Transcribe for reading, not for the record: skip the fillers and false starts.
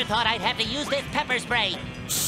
thought I'd have to use this pepper spray.